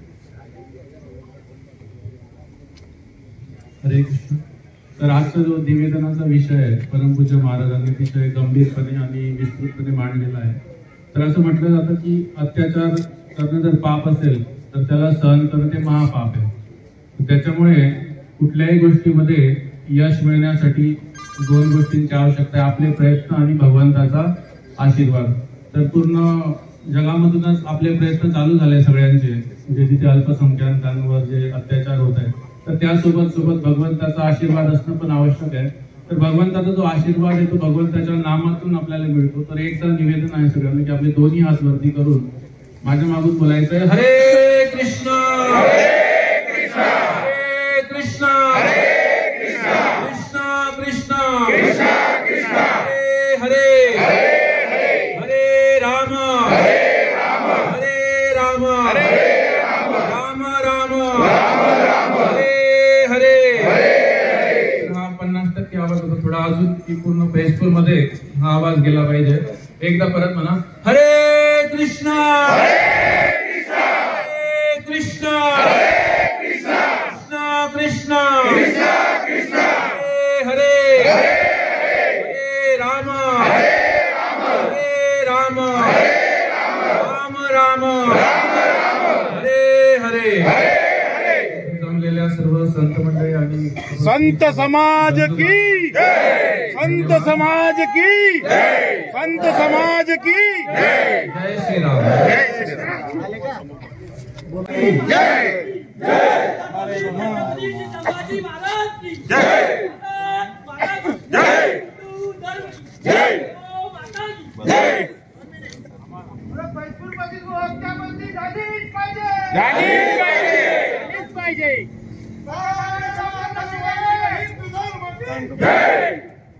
हरे कृष्ण. तर आजचा जो निवेदनाचा विषय आहे परमपूज्य महाराजांनी विषय गंभीरपणे आणि विस्तृतपणे मांडलेला आहे. तर असं म्हटलं जातं की अत्याचार करणं जर पाप असेल तर त्याला सहन करणं ते महापाप आहे. त्याच्यामुळे कुठल्याही गोष्टीमध्ये यश मिळण्यासाठी दोन गोष्टींची आवश्यकता आहे, आपले प्रयत्न आणि भगवंताचा आशीर्वाद. तर पूर्ण जगामधूनच आपले प्रयत्न चालू झाले सगळ्यांचे, म्हणजे जिथे अल्पसंख्याकांवर जे अत्याचार होत आहेत तर त्यासोबत सोबत भगवंताचा आशीर्वाद असणं पण आवश्यक आहे. तर भगवंताचा जो आशीर्वाद आहे तो भगवंताच्या नामातून आपल्याला मिळतो. तर एक तर निवेदन आहे सगळ्यांना की आपले दोन्ही हात वरती करून माझ्या मागून बोलायचं आहे, हरे कृष्ण हरे कृष्ण कृष्ण कृष्ण हरे हरे हरे राम हरे राम राम राम हरे हरे. हा पन्नास टक्के आवाज होता, थोडा अजून की पूर्ण बेसफुल मध्ये हा आवाज गेला पाहिजे. एकदा परत म्हणा, हरे कृष्ण हरे कृष्ण कृष्ण कृष्ण हरे हरे राम हरे राम राम राम हरे हरे. जमलेल्या सर्व संत मंडळी आणि संत समाज की संत समाज की संत समाज की जय श्रीराम. जय श्रीराम. जय संभाजी महाराज की जय जय जय जय. झालीच पाहिजे. जय.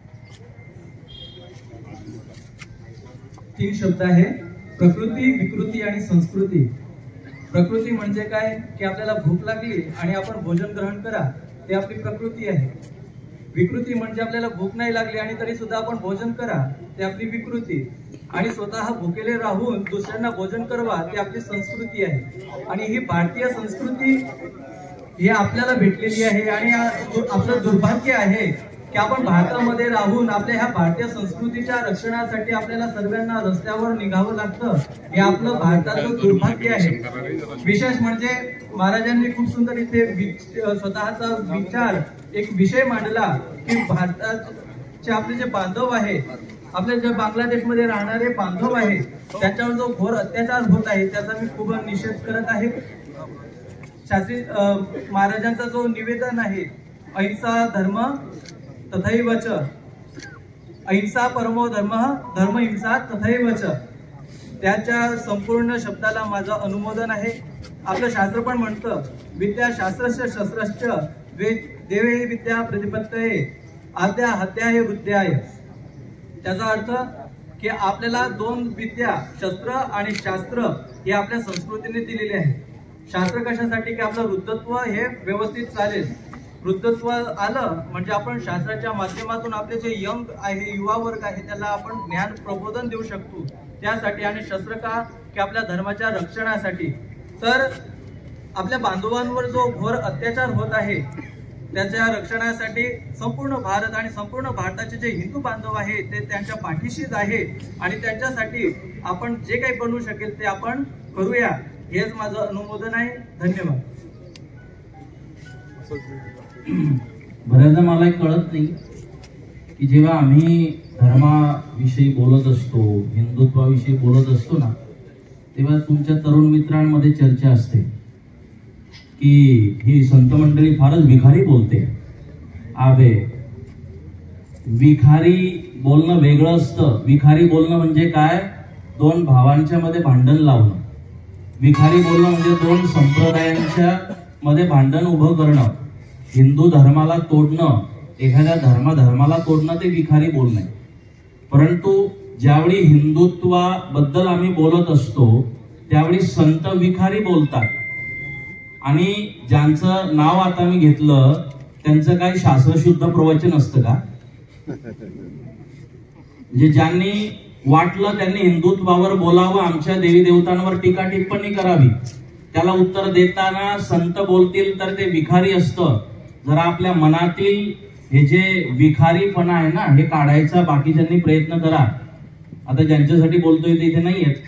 तीन शब्द आहे, प्रकृती, विकृती आणि संस्कृती. प्रकृती म्हणजे काय की आपल्याला भूक लागली आणि आपण भोजन ग्रहण करा, ते आपली प्रकृती आहे. विकृती म्हणजे आपल्याला भूक नाही लागली आणि तरी सुद्धा आपण भोजन करा, ते आपली विकृती. आणि स्वतः भुकेले राहून दुसऱ्यांना भोजन करवा, ती आपली संस्कृती आहे. आणि ही भारतीय संस्कृती ही आपल्याला भेटलेली आहे आणि आपलं दुर्भाग्य आहे की आपण भारतामध्ये राहून आपल्या ह्या भारतीय संस्कृतीच्या रक्षणासाठी आपल्याला सर्वांना रस्त्यावर निघावं लागतं. हे आपलं भारताचं दुर्भाग्य आहे. विशेष म्हणजे महाराजांनी खूप सुंदर इथे स्वतःचा विचार एक विषय मांडला की भारताचे आपले जे बांधव आहे, आपले जे बांगलादेशमध्ये राहणारे बांधव आहे, त्याच्यावर जो घोर अत्याचार होत आहे त्याचा मी खूप निषेध करत आहे. शास्त्री अ, महाराजांचा जो निवेदन आहे, अहिंसा धर्म तथैव च, अहिंसा परमो धर्म धर्म हिंसा तथैव च, त्याच्या संपूर्ण शब्दाला माझं अनुमोदन आहे. आपलं शास्त्र पण म्हणतं, विद्या शास्त्रस्य शस्त्रश्च देवे विद्या प्रतिपत्तये आद्या हत्याय वृद्ध्याय. त्याचा अर्थ की आपल्याला दोन विद्या, शस्त्र आणि शास्त्र हे आपल्या संस्कृतीने दिलेले आहे. शास्त्र कशासाठी की आपलं वृद्धत्व हे व्यवस्थित चालेल. वृद्धत्व आलं म्हणजे आपण शास्त्राच्या माध्यमातून आपले जे यंग आहे, युवा वर्ग आहे, त्याला आपण ज्ञान प्रबोधन देऊ शकतो त्यासाठी. आणि शस्त्र का की आपल्या धर्माच्या रक्षणासाठी. तर आपल्या बांधवांवर जो घोर अत्याचार होत आहे त्याच्या रक्षणासाठी संपूर्ण भारत आणि संपूर्ण भारताचे जे हिंदू बांधव आहेत ते त्यांच्या पाठीशीच आहे. आणि त्यांच्यासाठी आपण जे काही बनवू शकेल ते आपण करूया, हेच माझं अनुमोदन आहे. धन्यवाद. बऱ्याचदा मला एक कळत नाही की जेव्हा आम्ही धर्माविषयी बोलत असतो, हिंदुत्वाविषयी बोलत असतो ना, तेव्हा तुमच्या तरुण मित्रांमध्ये चर्चा असते की ही संत मंडळी फारच विखारी बोलते. आबे, विखारी बोलणं वेगळं असतं. विखारी बोलणं म्हणजे काय? दोन भावांच्या मध्ये भांडण लावणं. विखारी बोलणं म्हणजे दोन संप्रदायांच्या मध्ये भांडण उभं करणं, हिंदू धर्माला तोडणं, एखाद्या धर्मा धर्माला तोडणं, ते विखारी बोलणं आहे. परंतु ज्यावेळी हिंदुत्वाबद्दल आम्ही बोलत असतो त्यावेळी संत विखारी बोलतात. आणि ज्यांचं नाव आता मी घेतलं त्यांचं काय शास्त्रशुद्ध प्रवचन असतं का? म्हणजे ज्यांनी वाटलं त्यांनी हिंदुत्वावर बोलावं, आमच्या देवी देवतांवर टीका टिप्पणी करावी, त्याला उत्तर देताना संत बोलतील तर ते विखारी असतं. जरा आपल्या मनातील हे जे विखारीपणा आहे ना, हे काढायचा बाकीच्यांनी प्रयत्न करा. आता ज्यांच्यासाठी बोलतोय ते इथे नाही आहेत,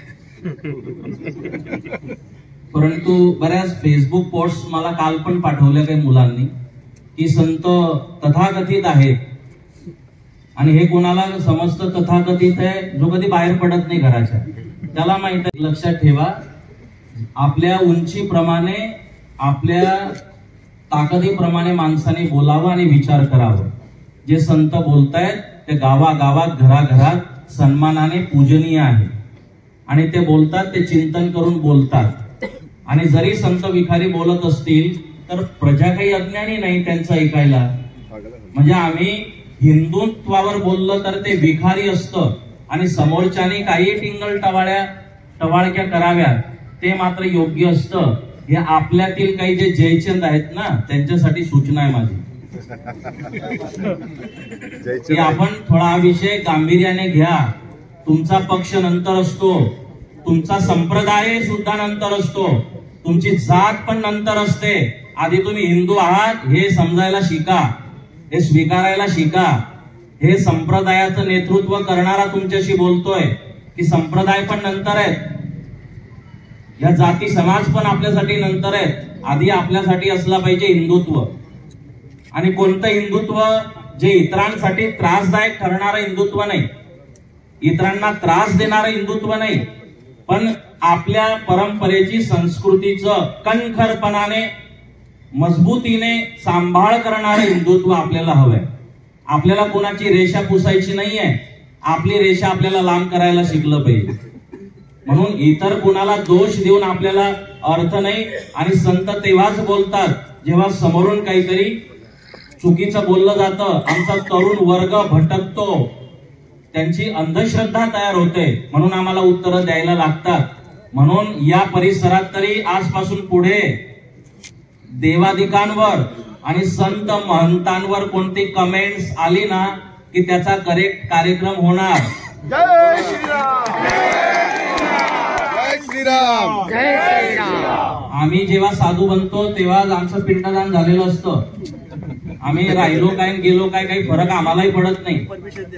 परंतु बऱ्याच फेसबुक पोस्ट मला काल पण पाठवल्या काही मुलांनी की संत तथाकथित आहेत. आणि हे कोणाला समजतं तथाकथित आहे? जो कधी बाहेर पडत नाही घराच्या, त्याला माहित आहे. लक्षात ठेवा, आपल्या उंचीप्रमाणे, आपल्या ताकदीप्रमाणे माणसाने बोलावं आणि विचार करावं. जे संत बोलतायत ते गावागावात, घराघरात सन्मानाने पूजनीय आहे. आणि ते बोलतात ते चिंतन करून बोलतात. आणि जरी संत विखारी बोलत असतील तर प्रजा काही अज्ञानी नाही त्यांचं ऐकायला. म्हणजे आम्ही हिंदुत्वावर बोललं तर ते विखारी असतं आणि समोरच्याने काही टिंगल टवाळ्या टवाळक्या कराव्यात ते मात्र योग्य असतं. हे आपल्यातील काही जे जयचंद आहेत ना, त्यांच्यासाठी सूचना आहे माझी की आपण थोडा हा विषय गांभीर्याने घ्या. तुमचा पक्ष नंतर असतो, तुमचा संप्रदाय सुद्धा नंतर असतो, तुमची जात पण नंतर असते. आधी तुम्ही हिंदू आहात हे समजायला शिका, हे स्वीकारायला शिका. हे संप्रदायाचं नेतृत्व करणारा तुमच्याशी बोलतोय की संप्रदाय पण नंतर आहेत, या जाती समाज पण आपल्यासाठी नंतर आहेत. आधी आपल्यासाठी असला पाहिजे हिंदुत्व. आणि कोणतं हिंदुत्व? जे इतरांसाठी त्रासदायक ठरणारं हिंदुत्व नाही, इतरांना त्रास देणारं हिंदुत्व नाही, पण आपल्या परंपरेची, संस्कृतीचं कणखरपणाने, मजबूतीने सांभाळ करणारं हिंदुत्व आपल्याला हवंय. आपल्याला कोणाची रेषा पुसायची नाहीये, आपली रेषा आपल्याला लांब करायला शिकलं पाहिजे. म्हणून इतर कोणाला दोष देऊन आपल्याला अर्थ नाही. आणि संत तेव्हाच बोलतात जेव्हा समोरून काहीतरी चुकीचं बोललं जातं. आमचा तरुण वर्ग भटकतो, त्यांची अंधश्रद्धा तयार होते, म्हणून आम्हाला उत्तरं द्यायला लागतात. म्हणून या परिसरात तरी आजपासून पुढे देवादिकांवर आणि संत महंतांवर कोणती कमेंट्स आली ना की त्याचा करेक्ट कार्यक्रम होणार. जय श्रीराम, जय श्रीराम, जय श्रीराम. आम्ही जेव्हा साधू बनतो तेव्हा आमचं पिंडदान झालेलं असतं. आम्ही राहिलो काय गेलो काय काही फरक आम्हालाही पडत नाही.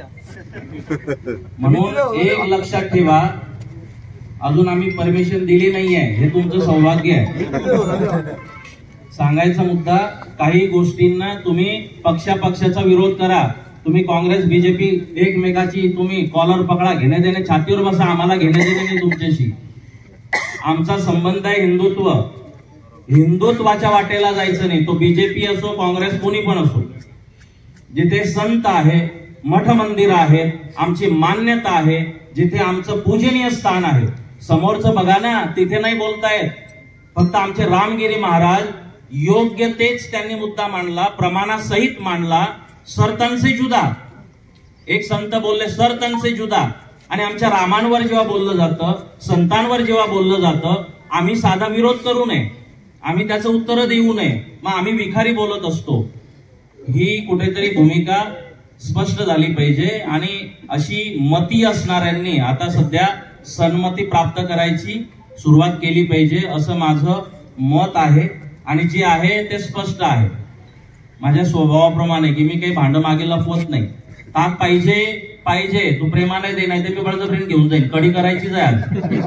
म्हणून एक लक्षात ठेवा, अजून आम्ही परमिशन दिली नाहीये, हे तुमचं सौभाग्य आहे. सांगायचा मुद्दा, काही गोष्टींना तुम्ही पक्षापक्षाचा विरोध करा. तुम्ही काँग्रेस बीजेपी एकमेकाची तुम्ही कॉलर पकडा, घेणे देणे छातीवर बसा, आम्हाला घेणे देणे नाही तुमच्याशी. आमचा संबंध आहे हिंदुत्व. हिंदुत्वाच्या वाटेला जायचं नाही. तो बीजेपी असो, काँग्रेस, कोणी पण असो. जिथे संत आहे, मठ मंदिर आहेत, आमची मान्यता आहे, जिथे आमचं पूजनीय स्थान आहे, समोरचं बघा ना, तिथे नाही बोलतायत. फक्त आमचे रामगिरी महाराज योग्य तेच त्यांनी मुद्दा मांडला, प्रमाणासहित मांडला. सर्तन से जुदा, एक संत बोलले सर्तन से जुदा. आणि आमच्या रामांवर जेव्हा बोललं जातं, संतांवर जेव्हा बोललं जातं, आम्ही साधा विरोध करू नये, आम्ही त्याचं उत्तर देऊ नये, मग आम्ही विखारी बोलत असतो. ही कुठेतरी भूमिका स्पष्ट झाली पाहिजे. आणि अशी मती असणाऱ्यांनी आता सध्या सन्मती प्राप्त करायची सुरुवात केली पाहिजे, असं माझं मत आहे. आणि जे आहे ते स्पष्ट आहे माझ्या स्वभावाप्रमाणे, की मी काही भांड मागे लपवत नाही. ताक पाहिजे पाहिजे तू प्रेमाने दे, नाही तर मी बळजबरीने घेऊन जाईल, कडी करायची जाईल.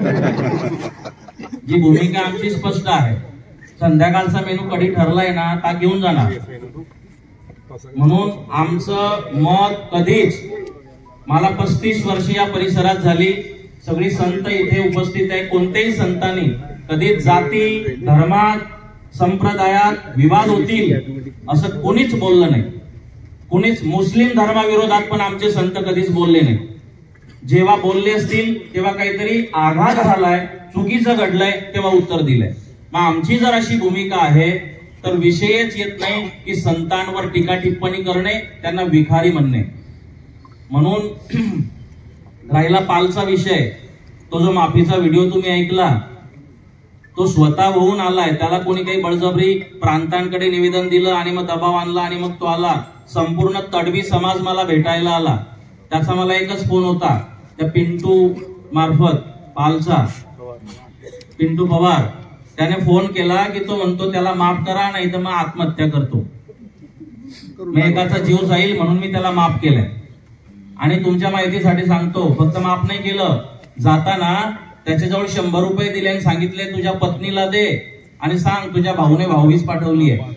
जी भूमिका आमची स्पष्ट आहे. संध्याकाळचा मेनू कडी ठरलाय ना, ताक घेऊन जाणार. म्हणून आमचं मत कधीच, मला पस्तीस वर्ष या परिसरात झाली, सगळी संत इथे उपस्थित आहे, कोणत्याही संतांनी कधीच जाती, धर्मात, संप्रदायात विवाद होतील असं कोणीच बोललं नाही. कोणीच मुस्लिम धर्माविरोधात पण आमचे संत कधीच बोलले नाही. जेव्हा बोलले असतील तेव्हा काहीतरी आघात झालाय, चुकीचं घडलंय, तेव्हा उत्तर दिलंय. मग आमची जर अशी भूमिका आहे तर विषयच येत नाही की संतांवर टीका टिप्पणी करणे, त्यांना विखारी म्हणणे. म्हणून राहिला पालचा विषय, तो जो माफीचा व्हिडिओ तुम्ही ऐकला, तो स्वतः होऊन आलाय. त्याला कोणी काही बळजबरी प्रांतांकडे निवेदन दिलं आणि मग दबाव आणला आणि मग तो आला. संपूर्ण तडवी समाज मला भेटायला आला. त्याचा मला एकच फोन होता, त्या पिंटू मार्फत, पालचा पिंटू पवार, त्याने फोन केला की तो म्हणतो त्याला माफ करा, नाही तर मग आत्महत्या करतो. मी एकाचा जीव जाईल म्हणून मी त्याला माफ केलंय. आणि तुमच्या माहितीसाठी सांगतो, फक्त माफ नाही केलं, जाताना त्याच्याजवळ शंभर रुपये दिले आणि सांगितले तुझ्या पत्नीला दे आणि सांग तुझ्या भाऊने भाऊवीस पाठवली आहे.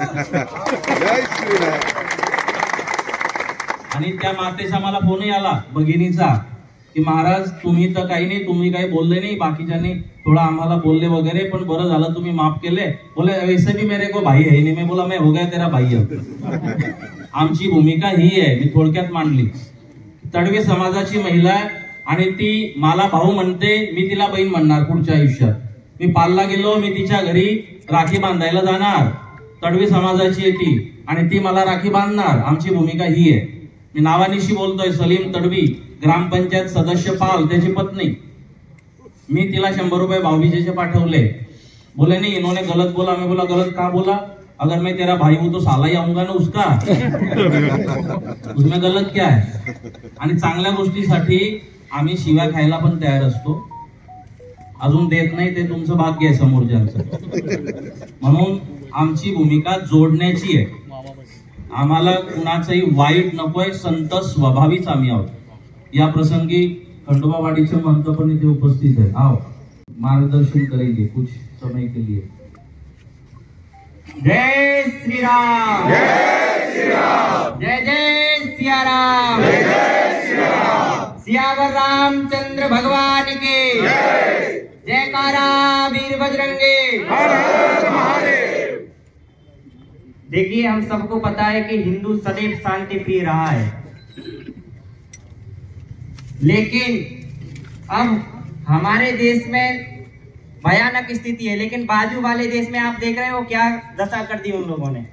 आणि त्या मातेचा मला फोनही आला, भगिनीचा, की महाराज तुम्ही तर काही नाही, तुम्ही काही बोलले नाही, बाकीच्यांनी थोडा आम्हाला बोलले वगैरे, पण बरं झालं तुम्ही माफ केले. बोले वैसे भी मेरे को भाई है नहीं. मैं बोला मैं हो गया तेरा भाई है. आमची भूमिका ही आहे, मी थोडक्यात मांडली. तडवी समाजाची महिला आणि ती मला भाऊ म्हणते, मी तिला बहीण म्हणणार पुढच्या आयुष्यात. मी पालला गेलो, मी तिच्या घरी राखी बांधायला जाणार. तडवी समाजाची आहे ती आणि ती मला राखी बांधणार. आमची भूमिका ही आहे. मी नावानिशी बोलतोय, सलीम तडवी, ग्रामपंचायत सदस्य पाल, त्याची पत्नी. मी तिला शंभर रुपये भाऊबीजेचे पाठवले. बोले नहीं इन्होंने गलत बोला. मैं बोला गलत का बोला? अगर मैं तेरा भाई हूं तो साला ही आऊंगा ना उसका. उसमें गलत क्या है? आणि चांगल्या गोष्टीसाठी आम्ही शिव्या खायला पण तयार असतो. अजून देत नाही ते तुमचं भाग्य आहे समोरच्यांचं. म्हणून आमची भूमिका जोडण्याची आहे. आम्हाला कुणाचंही वाईट नकोय, संत स्वभावीच आम्ही आहोत. या प्रसंगी खंडोबावाडीचे महंत पण इथे उपस्थित आहे. आओ मार्गदर्शन करेंगे कुछ समय के लिए. जय श्री राम, जय श्री राम, जय जय सिया राम, जय जय सिया राम. सियावर रामचंद्र भगवान के जय. जयकारा वीर बजरंगी, हर हर महादेव. देखिए हम सबको पता है कि हिंदू सदैव शांति प्रिय रहा है, लेकिन अब हमारे देश में भयानक स्थिति है. लेकिन बाजू वाले देश में आप देख रहे हो क्या दशा कर दी उन लोगों ने.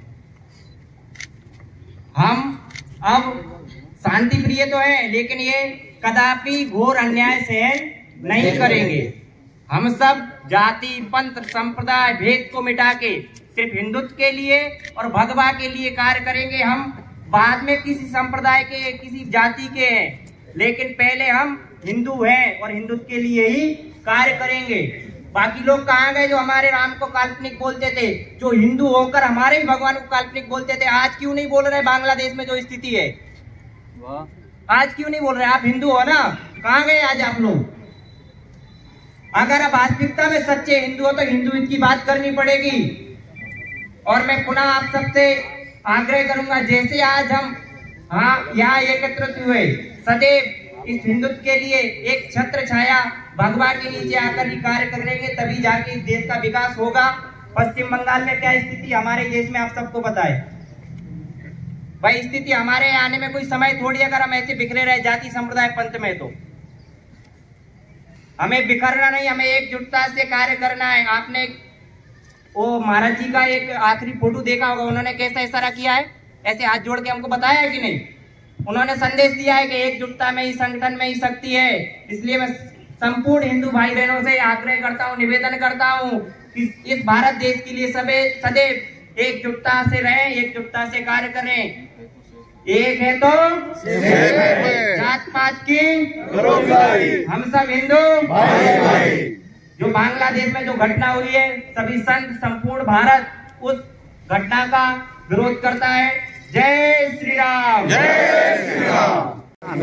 हम अब शांति प्रिय तो है, लेकिन ये कदापि घोर अन्याय सहन नहीं करेंगे. हम सब जाति, पंथ, संप्रदाय, भेद को मिटा के सिर्फ हिंदुत्व के लिए और भगवा के लिए कार्य करेंगे. हम बाद में किसी संप्रदाय के, किसी जाति के हैं, लेकिन पहले हम हिंदू हैं और हिंदुत्व के लिए ही कार्य करेंगे. बाकी लोग कहाँ गए जो हमारे राम को काल्पनिक बोलते थे, जो हिंदू होकर हमारे ही भगवान को काल्पनिक बोलते थे? आज क्यों नहीं बोल रहे? बांग्लादेश में जो स्थिति है, आज क्यों नहीं बोल रहे? आप हिंदू हो ना, कहाँ गए आज आप लोग? अगर आप वास्तविकता में सच्चे हिंदू हो तो हिंदुत्व की बात करनी पड़ेगी. और मैं पुनः आप सबसे आग्रह करूंगा, जैसे आज हम हाँ यहाँ एकत्रित हुए, सदैव इस हिंदुत्व के लिए एक छत्र छाया भगवा के नीचे आकर ही कार्य करेंगे, तभी जाके इस देश का विकास होगा. पश्चिम बंगाल में क्या स्थिति, हमारे देश में आप सबको पता है। वही स्थिति हमारे आने में कोई समय थोड़ी, अगर हम ऐसे बिखरे रहे जाति संप्रदाय पंथ में, तो हमें बिखरना नहीं, हमें एकजुटता से कार्य करना है। आपने वो महाराज जी का एक आखिरी फोटो देखा होगा, उन्होंने कैसा इशारा किया है, ऐसे हाथ जोड़ के हमको बताया है कि नहीं। उन्होंने संदेश दिया है कि एकजुटता में ही, संगठन में ही शक्ति है। इसलिए मैं संपूर्ण हिंदू भाई बहनों से आग्रह करता हूँ, निवेदन करता हूँ कि इस भारत देश के लिए सबे सदैव एकजुटता से रहें, एकजुटता से कार्य करें। एक है तो जात पात की, हम सब हिंदू भाई भाई। जो बांग्लादेश में जो घटना हुई है, सभी संत, संपूर्ण भारत उस घटना का विरोध करता है। जय श्री राम, जय श्री राम।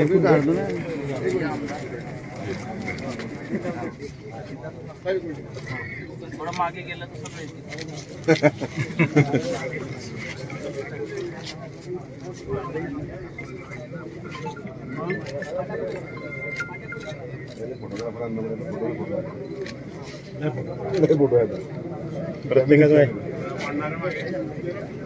थोड़ा मागे गेलं तर सगळं फोटो आहे